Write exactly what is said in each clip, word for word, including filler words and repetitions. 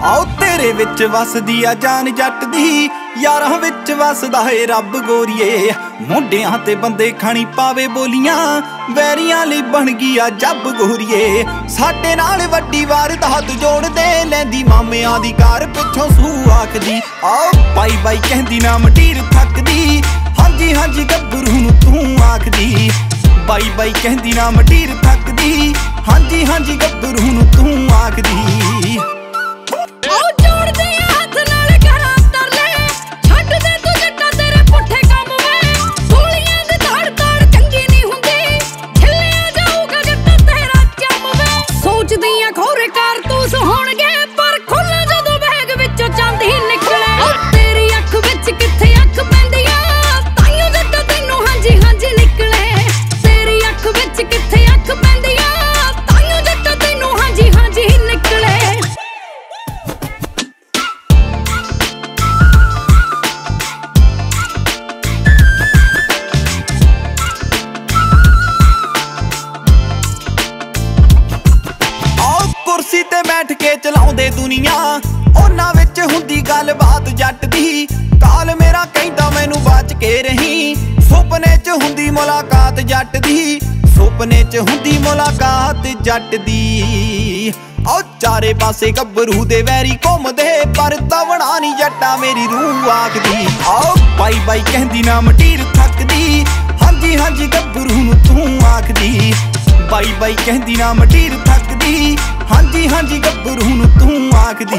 आओ तेरे विच वसदी आ जान जट दी, यारां विच वसदा है रब गोरीए। मुंडियां ते बंदे खानी पावे बोलियां, वैरियां लई बन गई आ जब गोरीए। साडे नाल वड्डी वारदात जोड़ दे, लैंदी मामियां दी कार पिछों सूह आखदी। आओ बाई बाई कहंदी ना मटीर थकदी, हांजी हांजी गब्बरू नूं तूं आखदी। बाई बाई कहंदी ना मटीर थकदी, हांजी हांजी गब्बरू नूं तूं आखदी। कुर्सी ते बैठ के चलाउंदे दुनिया, उन्हां विच हुंदी गल बात जट दी। काल मेरा कहंदा मैनू बच के रही, सुपने च हुंदी मुलाकात जट दी। सुपने च हुंदी मुलाकात जट दी। आओ चारे पासे गब्बरू दे वैरी घुमदे, पर तवड़ा नी जट्टा मेरी रूह आखदी। आओ बाई बाई कहंदी ना मटीर थकदी, हांजी हांजी गब्बरू नूं तूं आखदी। बाई बाई कहंदी ना मटीर थकदी, हांजी हांजी गब्बरू नूं तूं आखदी।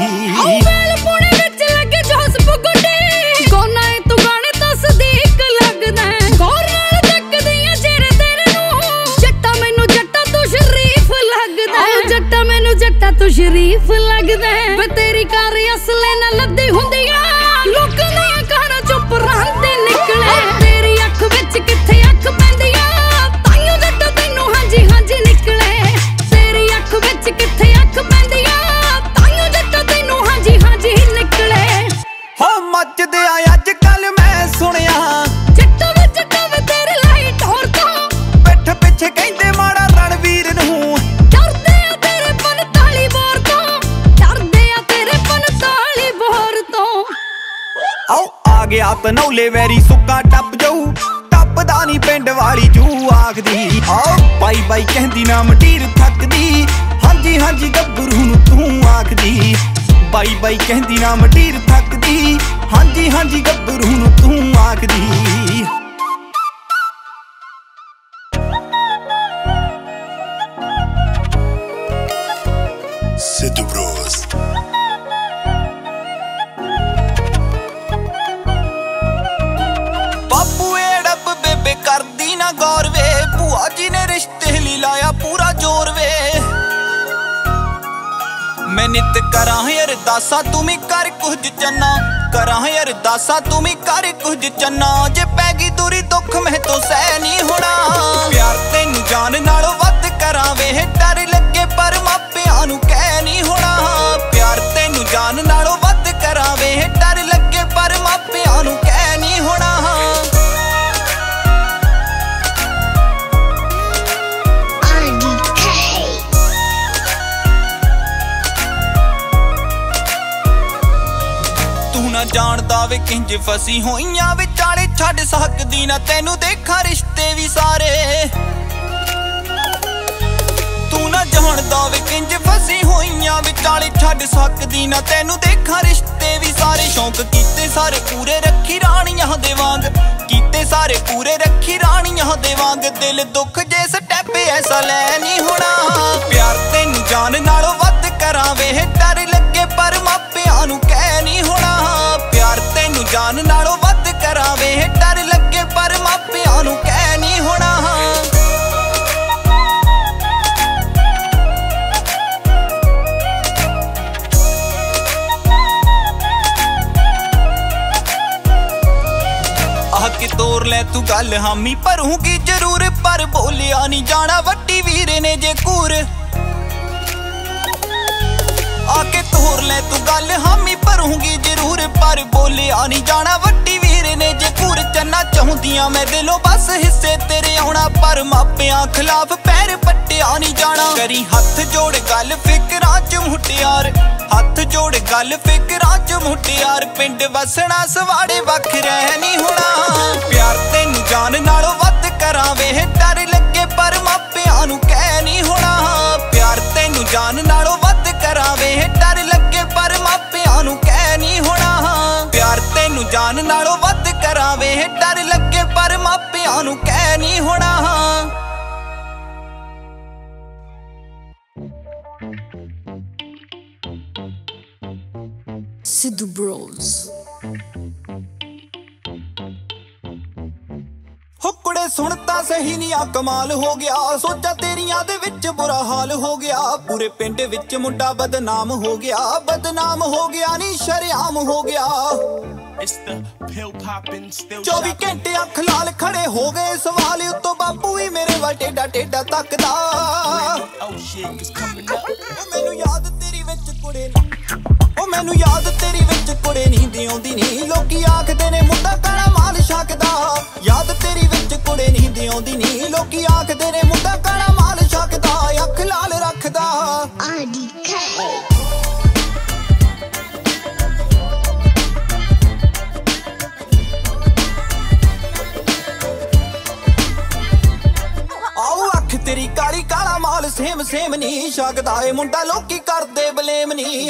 तू शरीफ लगदा है, तेरी कार असले ना लद्दी हुंदिया, लोकां दियां कारां चुप रहंदे निकले। तेरी अख विच किथे अख पैंदिया, ताइयों जट्टा तैनू हांजी हांजी निकले। तेरी अख विच किथे अख पैंदिया, ताइयों जट्टा तैनू हांजी हांजी निकले। हो मचदे आ अज कल मैं सुनिया, जट्टा विच कवे तेरे लाइट होर तो, पिठ पिछे कहंदे माड़ा रणवीर नूं। आओ आ गया तनौले वैरी सुक्का टप जाऊ, टपदा नी पिंड वाली जू आखदी। आओ बाई बाई कहंदी ना मटीर थकदी, हांजी हांजी गब्बरू नूं तूं आखदी। बाई बाई कहंदी ना मटीर थकदी, हांजी हांजी गब्बरू नूं तूं आखदी। सिद्धू ब्रोस करदी ना गौर वे, भूआ जी ने रिश्ते ली लाया पूरा जोर वे। मैं नित करां अरदासा तुमी कर कुछ चन्ना, करां अरदासा तुमी कर कुछ चन्ना। जे पैगी दूरी दुख मैं तो सह नहीं होना, प्यार तैनू जान नालों वध करां वे। डर लगे पर मापियां नू कह नहीं होना, प्यार तैनू जान नालों वध करां वे। डर लगे पर मापियां नू कह नहीं होना। जानदा वे किंज फसी होइयां विचाले, छड्ड सकदी ना तैनू देखा रिश्ते भी सारे। तू ना जानदा वे किंज फसी होइयां विचाले, छड्ड सकदी ना तैनू देखा रिश्ते भी सारे। शौक कीते सारे पूरे रखी राणियां दे वांग, कीते सारे पूरे रखी राणियां दे वांग। दिल दुख जे स्टैप ऐसा लै नहीं होना, प्यार तैनू जान नालों वध करां वे। डर लगे पर मापियां नू कह नहीं होना, प्यार तैनू जान नालों वध करां वे। डर लगे पर मापियां नू कह नहीं होना। आके तोर ले तू गल हामी भरूंगी जरूर, पर बोलिया नहीं जाना वड्डी वीर ने जे कूर। आके तोर ले तू गल हामी भरूंगी जरूर, पर बोलिया नहीं जाना वड्डी वीर ने जे कूर। चन्ना चाहुंदी ਕਰਦੀਆਂ ਮੈਂ ਦਿਲੋਂ ਬਸ ਹਿੱਸੇ ਤੇਰੇ ਆਉਣਾ, ਪਰ ਮਾਪਿਆਂ ਖਿਲਾਫ ਪੈਰ ਪੱਟਿਆ ਨਹੀਂ ਜਾਣਾ। ਕਰੀ ਹੱਥ ਜੋੜ ਗੱਲ ਫਿਕਰਾਂ ਚ ਮੁਟਿਆਰ, ਹੱਥ ਜੋੜ ਗੱਲ ਫਿਕਰਾਂ ਚ ਮੁਟਿਆਰ। ਪਿੰਡ ਵਸਣਾ ਸਵਾੜੇ ਵੱਖ ਰਹਿ ਨਹੀਂ ਹੋਣਾ, ਪਿਆਰ ਤੈਨੂੰ ਜਾਨ ਨਾਲੋਂ ਵੱਧ ਕਰਾਂ ਵੇ। ਡਰ ਲੱਗੇ ਪਰ ਮਾਪਿਆਂ ਨੂੰ ਕਹਿ ਨਹੀਂ ਹੋਣਾ, ਪਿਆਰ ਤੈਨੂੰ ਜਾਨ ਨਾਲੋਂ ਵੱਧ ਕਰਾਂ ਵੇ। ਡਰ ਲੱਗੇ ਪਰ ਮਾਪਿਆਂ ਨੂੰ ਕਹਿ ਨਹੀਂ ਹੋਣਾ, ਪਿਆਰ ਤੈਨੂੰ ਜਾਨ ਨਾਲੋਂ ਵੱਧ ਕਰਾਂ ਵੇ। ਡਰ ਲੱਗੇ ਪਰ ਮਾਪਿਆਂ ਨੂੰ ਕਹਿ ਨਹੀਂ ਹੋਣਾ। ਸਿੱਧੂ ਬ੍ਰੋਜ਼। ਹੋ ਕੁੜੇ ਸੁਣ ਤਾਂ ਸਹੀ ਨੀ ਆ ਕਮਾਲ ਹੋ ਗਿਆ, ਸੋਚਾਂ ਤੇਰੀਆਂ ਦੇ ਵਿੱਚ ਬੁਰਾ ਹਾਲ ਹੋ ਗਿਆ। ਪੂਰੇ ਪਿੰਡ ਵਿੱਚ ਮੁੰਡਾ ਬਦਨਾਮ ਹੋ ਗਿਆ, ਬਦਨਾਮ ਹੋ ਗਿਆ ਨੀ ਸ਼ਰੇਆਮ ਹੋ ਗਿਆ। ਚੌਵੀ ਘੰਟੇ ਅੱਖ ਲਾਲ ਖੜੇ ਹੋ ਗਏ ਸਵਾਲ ਉੱਤੋਂ, ਬਾਪੂ ਵੀ ਮੇਰੇ ਵੱਲ ਟੇਡਾ ਟੇਡਾ ਤੱਕਦਾ। ਮੈਨੂੰ ਯਾਦ ਤੇਰੀ ਵਿੱਚ ਕੁੜੇ, ਉਹ ਮੈਨੂੰ ਯਾਦ ਤੇਰੀ ਵਿੱਚ ਕੁੜੇ ਨੀਂਦ ਆਉਂਦੀ ਨੀ। ਲੋਕੀ ਆਖਦੇ ਨੇ ਮੁੰਡਾ ਕਾਲਾ ਮਾਲ ਛਕਦਾ, ਯਾਦ ਤੇਰੀ ਵਿੱਚ ਕੁੜੇ ਨੀਂਦ ਆਉਂਦੀ ਨੀ। ਲੋਕੀ ਆਖਦੇ ਨੇ ਮੁੰਡਾ ਕਾਲਾ ਮਾਲ ਛਕਦਾ, ਅੱਖ ਲਾਲ ਰੱਖਦਾ। ਆਓ ਅੱਖ ਤੇਰੀ ਕਾਲੀ ਕਾਲਾ ਮਾਲ ਸੇਮ ਸੇਮ ਨੀ ਛਕਦਾ, ਏ ਮੁੰਡਾ ਲੋਕੀ ਕਰਦੇ ਬਲੇਮ ਨੀ।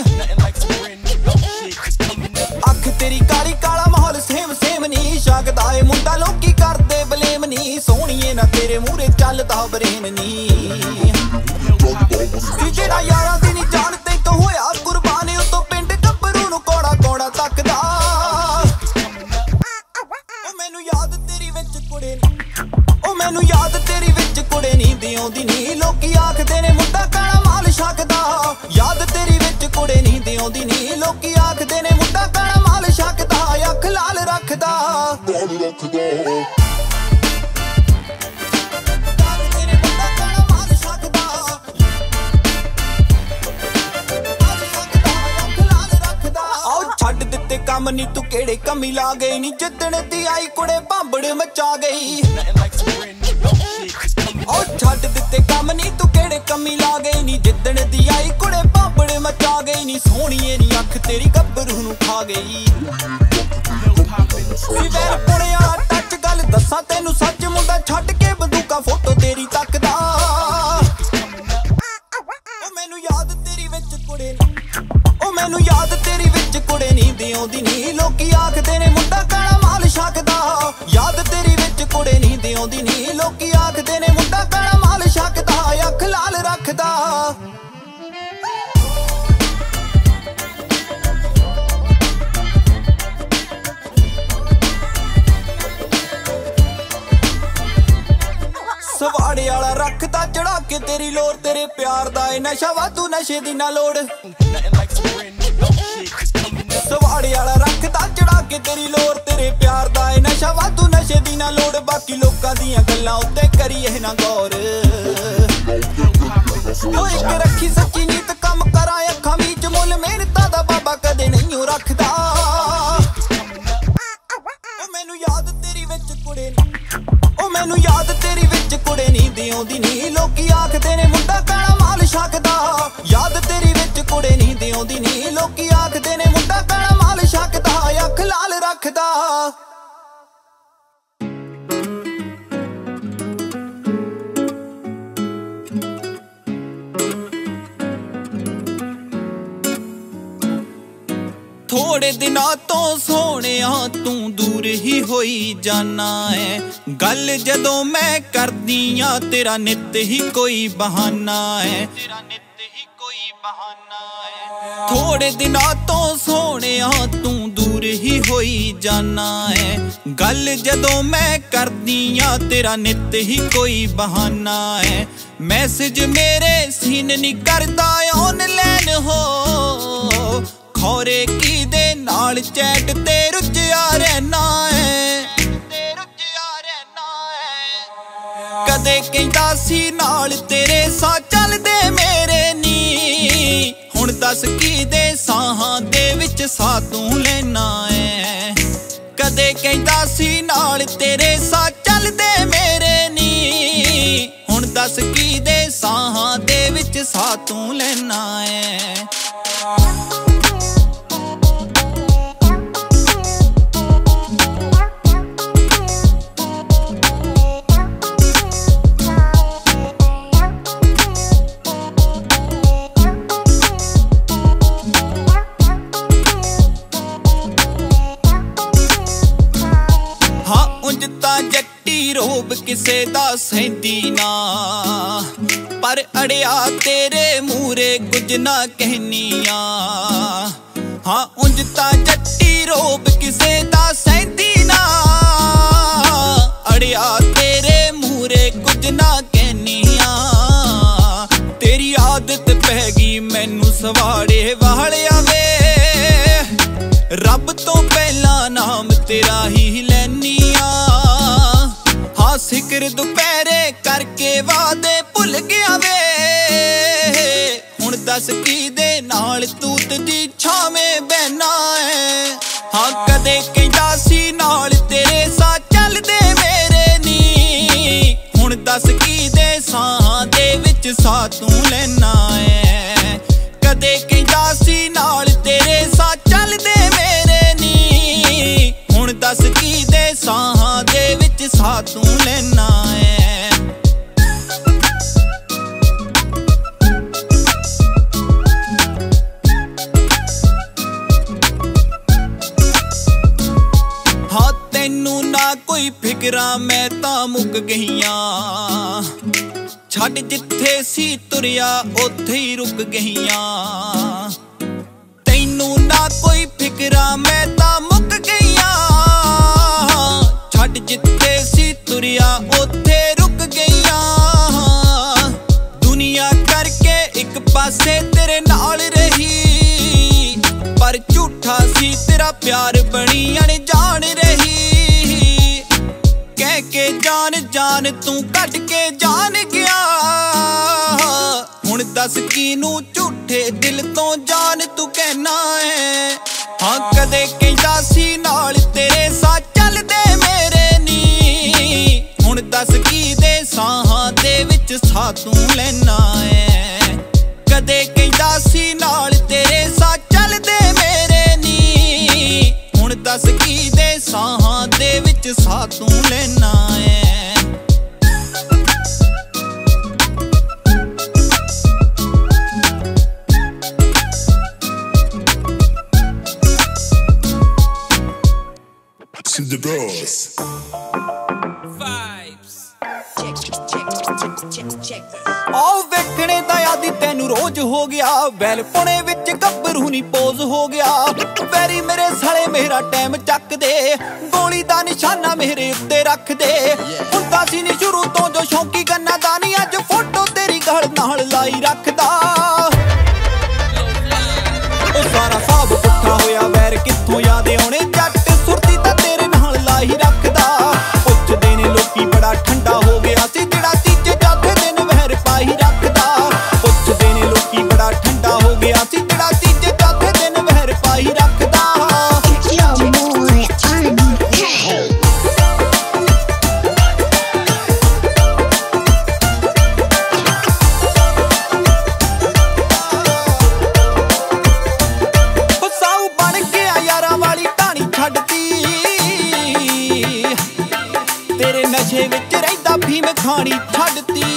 ਅੱਖ ਤੇਰੀ ਕਾਲੀ ਕਾਲਾ ਮਾਹੌਲ ਸੇਮ ਸੇਮ ਨੀ ਛਕਦਾ, ਏ ਮੁੰਡਾ ਲੋਕੀ ਕਰਦੇ ਬਲੇਮ ਨੀ। ਸੋਹਣੀਏ ਨਾ ਤੇਰੇ ਮੂਹਰੇ ਚੱਲਦਾ ਬਰੇਨ ਨੀ, ਜਿਹੜਾ ਯਾਰਾਂ ਦੀ ਨੀ ਜਾਨ ਤੇ ਤੋਂ ਹੋਇਆ ਕੁਰਬਾਨ, ਉਤੋਂ ਪਿੰਡ ਗੱਭਰੂ ਨੂੰ ਕੋੜਾ ਕੋੜਾ ਤੱਕਦਾ। ਉਹ ਮੈਨੂੰ ਯਾਦ ਤੇਰੀ ਵਿੱਚ ਕੁੜੇ ਨੀ, ਉਹ ਮੈਨੂੰ ਯਾਦ ਤੇਰੀ ਵਿੱਚ ਕੁੜੇ ਨੀਂਦ ਆਉਂਦੀ ਨੀ। ਲੋਕੀ ਆਖਦੇ ਨੇ ਮੁੰਡਾ ਕਾਲਾ ਮਾਲ ਛਕਦਾ, ਯਾਦ ਤੇਰੀ ਵਿੱਚ ਕੁੜੇ ਨੀਂਦ ਆਉਂਦੀ ਨੀ। ਲੋਕੀ ਆਖਦੇ ਨੇ ਮੁੰਡਾ ਕਾਲਾ ਮਾਲ ਛਕਦਾ, ਅੱਖ ਲਾਲ ਰੱਖਦਾ। ਆਓ ਛੱਡ ਦਿੱਤੇ ਕੰਮ ਨੀ ਤੂੰ ਕਿਹੜੇ ਕਮੀ ਲਾ ਗਈ ਨੀ, ਜਿੱਦਣ ਦੀ ਆਈ ਕੁੜੇ ਭਾਂਬੜ ਮਚਾ ਗਈ। ਉਹ ਛੱਡ ਦਿੱਤੇ ਕੰਮ ਨੀ ਤੂੰ ਕਿਹੜੇ ਕਮੀ ਲਾ ਗਈ ਨੀ, ਜਿੱਦਣ ਦੀ ਆਈ ਕੁੜੇ ਭਾਂਬੜ ਮਚਾ ਗਈ ਨੀ। ਸੋਹਣੀਏ ਨੀ ਅੱਖ ਤੇਰੀ ਗੱਭਰੂ ਨੂੰ ਖਾ ਗਈ। ਵੈਰ ਪੁਣਿਆ ਟੱਚ ਗੱਲ ਦੱਸਾਂ ਤੈਨੂੰ ਸੱਚ, ਮੁੰਡਾ ਛੱਡ ਕੇ ਬੰਦੂਕਾਂ ਫੋਟੋ ਤੇਰੀ ਤੱਕਦਾ। ਉਹ ਮੈਨੂੰ ਯਾਦ ਤੇਰੀ ਵਿੱਚ ਕੁੜੇ ਨੀ, ਉਹ ਮੈਨੂੰ ਯਾਦ ਤੇਰੀ ਵਿੱਚ ਕੁੜੇ ਨੀਂਦ ਆਉਂਦੀ ਨੀ। ਲੋਕੀ ਆਖਦੇ ਨੇ ਮੁੰਡਾ ਕਾਲਾ ਮਾਲ ਛਕਦਾ, ਯਾਦ ਤੇਰੀ ਵਿੱਚ ਕੁੜੇ ਨੀਂਦ ਆਉਂਦੀ ਨੀ। ਲੋਕੀ ਆਖਦੇ ਨੇ ਮੁੰਡਾ ਕਾਲਾ ਮਾਲ ਛਕਦਾ, ਅੱਖ ਲਾਲ ਰੱਖਦਾ। ਸਵਾੜੇ ਵਾਲਾ ਰੱਖਦਾ ਚੜਾ ਕੇ ਤੇਰੀ ਲੋਰ, ਤੇਰੇ ਪਿਆਰ ਦਾ ਏ ਨਸ਼ਾ ਵਾਧੂ ਨਸ਼ੇ ਦੀ ਨਾ ਲੋੜ। ਸਵਾੜੇ ਵਾਲਾ ਰੱਖਦਾ ਚੜਾ ਕੇ ਤੇਰੀ ਲੋਰ, ਤੇਰੇ ਪਿਆਰ ਦਾ ਏ ਨਸ਼ਾ ਵਾਧੂ ਨਸ਼ੇ ਦੀ ਨਾ ਲੋੜ। ਬਾਕੀ ਲੋਕਾਂ ਦੀਆਂ ਗੱਲਾਂ ਉੱਤੇ ਕਰੀਏ ਨਾ ਗੌਰ, ਉਹ ਇੱਕ ਰੱਖੀ ਸੱਚੀ ਨੀਤ ਕੰਮ ਕਰਾਂ ਅੱਖਾਂ ਵਿੱਚ ਮੁੱਲ, ਮਿਹਨਤਾਂ ਦਾ ਬਾਬਾ ਕਦੇ ਨਹੀਂ ਰੱਖਦਾ। ਉਹ ਮੈਨੂੰ ਯਾਦ ਤੇਰੀ ਵਿੱਚ ਕੁੜੇ ਨੀ, ਉਹ ਮੈਨੂੰ ਯਾਦ ਤੇਰੀ ਵਿੱਚ ਕੁੜੇ ਨੀਂਦ ਆਉਂਦੀ ਨੀ। ਲੋਕੀ ਆਖਦੇ ਨੇ ਮੁੰਡਾ ਕਾਲਾ ਮਾਲ ਛਕਦਾ, ਯਾਦ ਤੇਰੀ ਵਿੱਚ ਕੁੜੇ ਨੀਂਦ ਆਉਂਦੀ ਨੀ। ਲੋਕੀ ਆਖਦੇ ਨੇ ਮੁੰਡਾ ਕਾਲਾ ਮਾਲ ਛਕਦਾ, ਅੱਖ ਲਾਲ ਰੱਖਦਾ। ਥੋੜੇ ਦਿਨਾਂ ਤੋਂ ਸੋਹਣਿਆ ਤੂੰ ਦੂਰ ਹੀ ਹੋਈ ਜਾਨਾ ਏ, ਗੱਲ ਜਦੋਂ ਮੈਂ ਕਰਦੀ ਆ ਤੇਰਾ ਨਿੱਤ ਹੀ ਕੋਈ ਬਹਾਨਾ ਏ, ਤੇਰਾ ਨਿੱਤ ਹੀ ਕੋਈ ਬਹਾਨਾ ਏ। ਥੋੜੇ ਦਿਨਾਂ ਤੋਂ ਸੋਹਣਿਆ ਤੂੰ ਦੂਰ ਹੀ ਹੋਈ ਜਾਨਾ ਏ, ਗੱਲ ਜਦੋਂ ਮੈਂ ਕਰਦੀ ਆ ਤੇਰਾ ਨਿੱਤ ਹੀ ਕੋਈ ਬਹਾਨਾ ਏ। ਮੈਸੇਜ ਮੇਰੇ ਸੀਨ ਨਹੀਂ ਕਰਦਾ ਆਨਲਾਈਨ ਹੋ, ਖੌਰੇ ਕੀ ਦੇ ਨਾਲ ਚੈਟ ਤੇ ਰੁੱਝਿਆ ਰਹਿਣਾ ਏ, ਤੇ ਰੁੱਝਿਆ ਰਹਿਣਾ ਏ। ਕਦੇ ਕਹਿੰਦਾ ਸੀ ਨਾਲ ਤੇਰੇ ਸਾਹ ਚੱਲਦੇ ਮੇਰੇ ਨੀ, ਹੁਣ ਦੱਸ ਕੀ ਦੇ ਸਾਹਾਂ ਦੇ ਵਿੱਚ ਸਾਹ ਤੂੰ ਲੈਣਾ ਏ। ਕਦੇ ਕਹਿੰਦਾ ਸੀ ਨਾਲ ਤੇਰੇ ਸਾਹ ਚੱਲਦੇ ਮੇਰੇ ਨੀ ਹੁਣ ਦੱਸ ਕੀ ਦੇ ਸਾਹਾਂ ਦੇ ਵਿੱਚ ਸਾਹ ਤੂੰ ਲੈਣਾ ਏ जट्टी रोब किसे दा सैंदी ना पर अड़िया तेरे मूरे कुछ ना कहनिया हाँ उंज ता जट्टी रोब किसे दा सैंदी ना अड़िया तेरे मूरे कुछ ना कहनिया तेरी आदत पैगी मैनू सवाड़े वालिया वे रब तो पहला नाम तेरा ही लैनिया सिकर दुपहरे करके वादे भुल गया वे हुण दस की दे नाल तूत दी छावें बहना है हाँ कदे कहंदा सी नाल तेरे साह चलदे मेरे नी हुण दस की दे साहां दे विच साह तू लैना है कदे कहंदा सी नाल तेरे साह चलदे मेरे नी हुण दस की दे साहां दे विच साह तू लेना है हाँ तैनू ना कोई फिकरा मैं तां मुक गईयां छड्ड जिथे सी तुरिया उत्थे ही रुक गईयां तैनू ना कोई फिकरा मैं तां मुक गईयां छड्ड जिथे सी तुरिया उत्थे रुक गईयां दुनिया करके एक पासे तेरे नाल रही पर झूठा सी तेरा प्यार बनी अनजान रही कह के जान जान तू कट के जान गया हुण दस कीनू झूठे दिल तो जान तू कहना है हाँ कदे कहंदा सी नाल तेरे साह चलदे मेरे नी हुण दस की दे साहां दे विच साह तू लेना है कदे कहंदा सी नाल तेरे साह चलदे मेरे नी हुण दस की दे साहां दे विच साह तू लेना है To the bros. Vibes. Check, check, check, check, check, check. आओ वेखणे दा यादी तैनू रोज हो गया वैल पुणे विच गब्बरू नी पोज हो गया वैरी मेरे साले मेरा टाइम चक दे गोली दा निशाना मेरे उत्ते रख दे हुंदा सी नी शुरू तो जो शौकी गन्ना दा नी अज फोटो तेरी गल नाल लाई रखदा ओ सारा साब पुट्ठा होया वैर कित्थों याद आउणे जट सुरती तां तेरे नाल लाई रखदा पुछदे ने लोकी बड़ा ठंडा हो गया सी जेड़ा तीजे चौथे दिन वैर पाई रखदा पुछदे ने लोकी बड़ा ठंडा हो गया सी जेड़ा तीजे चौथे दिन वैर पाई रखदा साऊ बन गया यारा वाली ढाणी छड्डती तेरे नशे विच रहिंदा भीम खानी छड्डती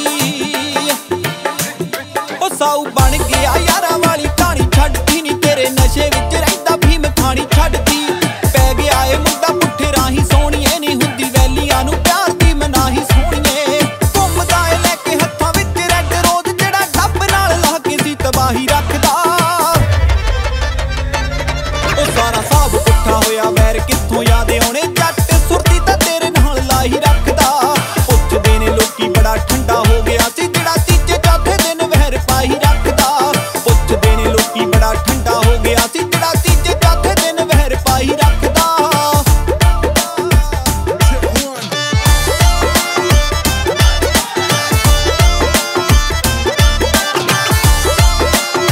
ओ साऊ बन गया यारा वाली ढाणी छड्डती नी तेरे नशे विच रहिंदा भीम खानी छड्डती पै गया ए मुंडा पुट्ठे राही सोहणीए नी हुंदी वैलियां नू प्यार दी मनाही सोहणीए घुमदा ए लैके हत्थां विच रैड रोज जेड़ा डब नाल ला के सी तबाही रखदा ओ सारा साब पुट्ठा होया वैर कित्थों याद आउणे जट सुरती तां तेरे नाल लाई रखदा पुछदे ने लोकी बड़ा ठंडा हो गया सी जेड़ा तीजे चौथे दिन वैर पाई रखदा पुछदे ने लोकी बड़ा ठंडा हो गया सी जेड़ा तीजे चौथे दिन वैर पाई रखदा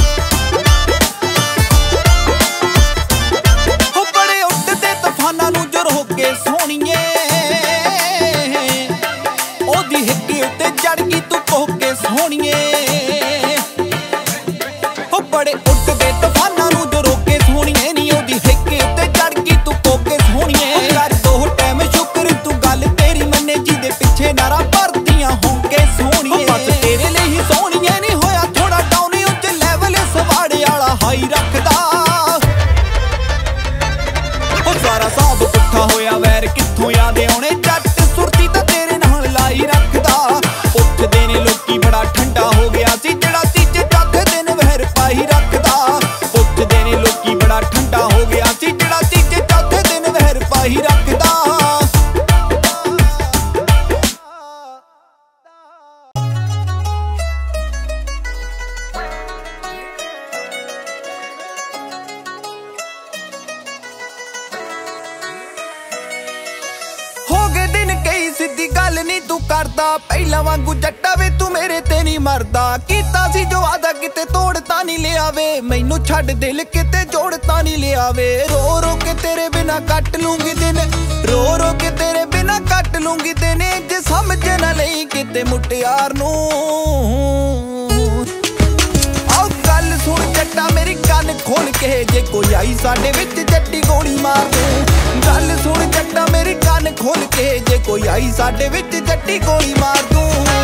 हो बड़े उड्डदे तूफानां नूं ਕਿੱਥੋਂ ਯਾਦ ਆਉਣੇ ਜੱਟ ਸੁਰਤੀ ਤਾਂ ਤੇਰੇ ਨਾਲ ਲਾਈ ਰੱਖਦਾ। ਪੁੱਛਦੇ ਨੇ ਲੋਕੀ ਬੜਾ ਠੰਡਾ ਹੋ ਗਿਆ ਸੀ ਜਿਹੜਾ ਤੀਜੇ ਚੌਥੇ ਦਿਨ ਵਹਿਰ ਪਾਈ ਰੱਖਦਾ। ਪੁੱਛਦੇ ਨੇ ਲੋਕੀ ਬੜਾ ਠੰਡਾ ਹੋ ਗਿਆ ਸੀ ਜਿਹੜਾ ਤੀਜੇ ਚੌਥੇ ਦਿਨ ਵਹਿਰ ਪਾਈ ਰੱਖਦਾ। सिद्धी गल नी तू करदा पहला वांगू जट्टा वे तू मेरे ते नहीं मरदा। कीता सी जो वादा किते तोड़ता नहीं लिया वे मैनू छड्ड दिल किते जोड़ता नहीं लिया वे। रो रो के तेरे बिना कट लूंगी दिन रो रो के तेरे बिना कट लूंगी दिन जे समझ ना लई किते मुटियार नू। आओ गल सुन जट्टा मेरी कान खोल के जे कोई आई साडे विच जट्टी गोली मार दे। गल सुन जट्टा मेरी कान खोल के जे कोई आई साडे विच जट्टी गोली मार दूं।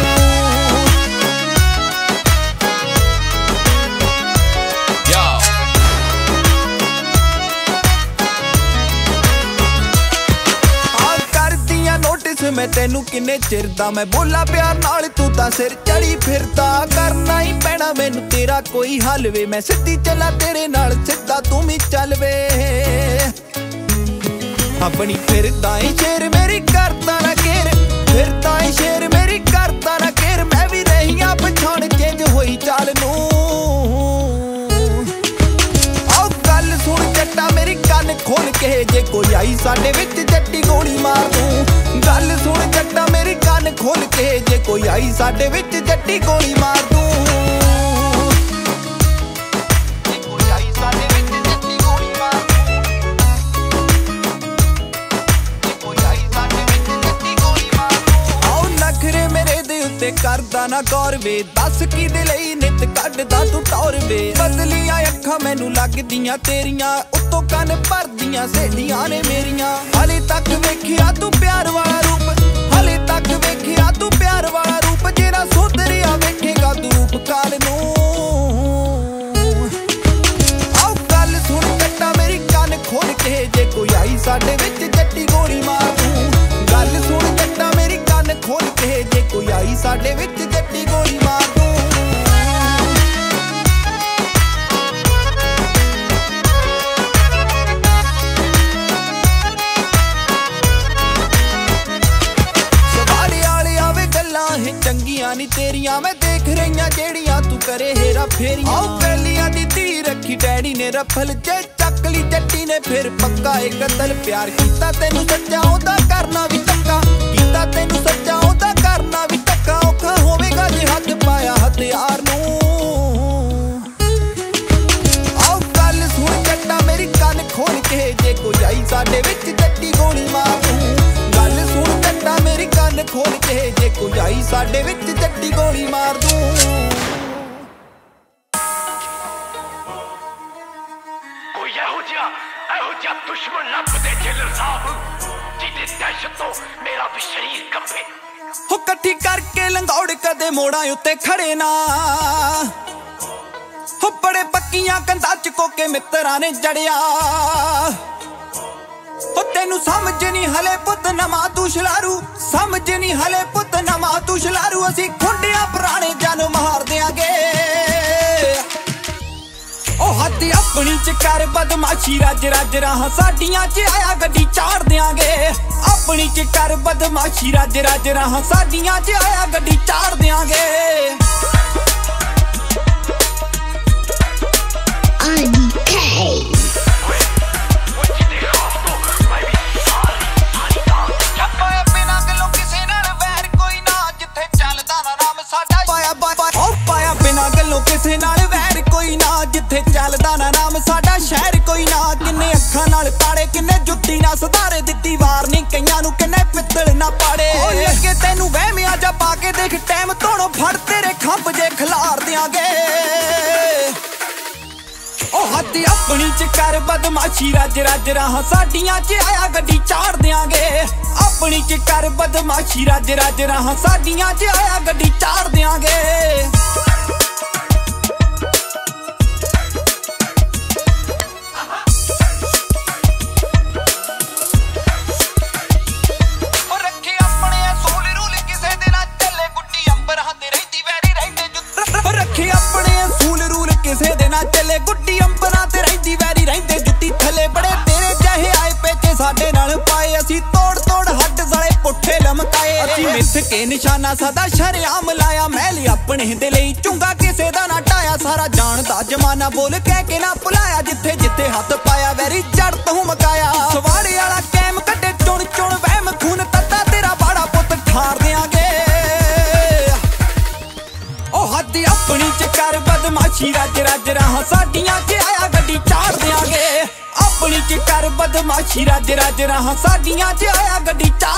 मैं तेनू किन्ने चिर दा मैं बोला प्यार नाल तू तां सिर चढ़ी फिरदा। करना ही पैना मैनू तेरा कोई हल वे मैं सिद्धी चला तेरे नाल सिद्धा तू भी चल वे। अपनी फिरदा ही शेर मेरी करता ना घेर फिरदा ही शेर मेरी करता ना घेर। मैं भी रही आ पछाण चेंज होई चाल नू। आओ गल सुन जट्टा मेरी कान खोल के जे कोई आई साडे विच जट्टी गोली मार दूं। गल सुन जट्टा मेरी कान खोल के जे कोई आई साडे विच जट्टी गोली मार दूं। करदा ना गौर वे दस कि दे लई नित कड्डदा तू टौर वे। बदलियां अखां मैनू लगदियां तेरियां उत्तों कन भरदियां सहेलियां ने मेरियां। हले तक वेखिया तू प्यार वाला रूप हले तक वेखिया तू प्यार वाला रूप जेड़ा सुधरिया वेखेगा तू रूप काल नू। आओ गल सुन जट्टा मेरी कान खोल के जे कोई आई साडे विच जट्टी गोली मार दूं। गल सुन जट्टा मेरी कान खोल के जे कोई आई साडे विच जट्टी गोली मार दूं। सवाले आले आवे गल्लां है चंगियां नी तेरियां मैं देख रहियां जेड़ियां तू करे हेरा फेरियां। आओ पहलियां दी धी रखी डैडी ने रफल जे चक ली जट्टी ने फिर पक्का एक कतल। प्यार कीता तैनू सच्चा ओदा करना भी टक्का कीता तैनू सच्चा ओदा करना भी टक्का। औखा होवेगा जे हथ पाया हथियार नू। आओ गल सुन जट्टा मेरी कान खोल के जे कोई आई साडे विच जट्टी गोली मार दूं। गल सुन जट्टा मेरी कान खोल के जे कोई आई साडे विच जट्टी गोली मार दूं। दुश्मन लभदे जेलर साहब जिहदी दहशत तो मेरा भी शरीर कंबे। हो कट्ठी करके लंगौड़ कदे मोड़ा उत्ते खड़े ना हो बड़े पक्कियां कंधा चको के मित्रा ने जड़िया। हो तेनू समझ नहीं हले पुत नमा तू छलारू समझ नहीं हले पुत नमा तू छलारू। असी खुंडिया पुराने जन मार देंगे ओ हद अपनी च कर बदमाशी रज रज राह साडियां च आया गड्डी चाड़ देंगे। अपनी च कर बदमाशी रज रज राह साडियां च आया गड्डी चाड़ देंगे। किसे नाल वैर कोई ना जिथे चलदा ना नाम साडा शहर कोई ना। किन्ने अखां नाल ताड़े किन्ने जुत्ती ना सुधारे दित्ती वार नी कईयां नू किन्ने पित्तल ना पाड़े। अगे तैनू वहमिया जा पा के देख टाइम तोड़ो फड़ तेरे खंभ जे खिलार देंगे। ओ हद अपनी च कर बदमाशी रज रज राह साडियां च आया गड्डी चाड़ देंगे। अपनी च कर बदमाशी रज रज राह साडियां च आया गड्डी चाड़ देंगे। साडे नाल पाए असी तोड़ तोड़ हट साले पुट्ठे लमकाए असी मिथ के निशाना सदा शरेआम लाया महल अपने दे लई चुंगा किसे दा ना टाया सारा जानदा जमाना बोल कह के ना भुलाया जिथे जिथे हथ पाया वैरी जड़ तूं मकाया सवाड़े वाला कैम कड्डे चुन चुन वहम खून तत्ता तेरा बाड़ा पुत ठार देंगे ओ हद अपनी च कर बदमाशी रज रज राह साडियां च आया गड्डी चाड़ देंगे अपनी च कर बदमाशी रज रज राह साडियां च आया गड्डी चाड़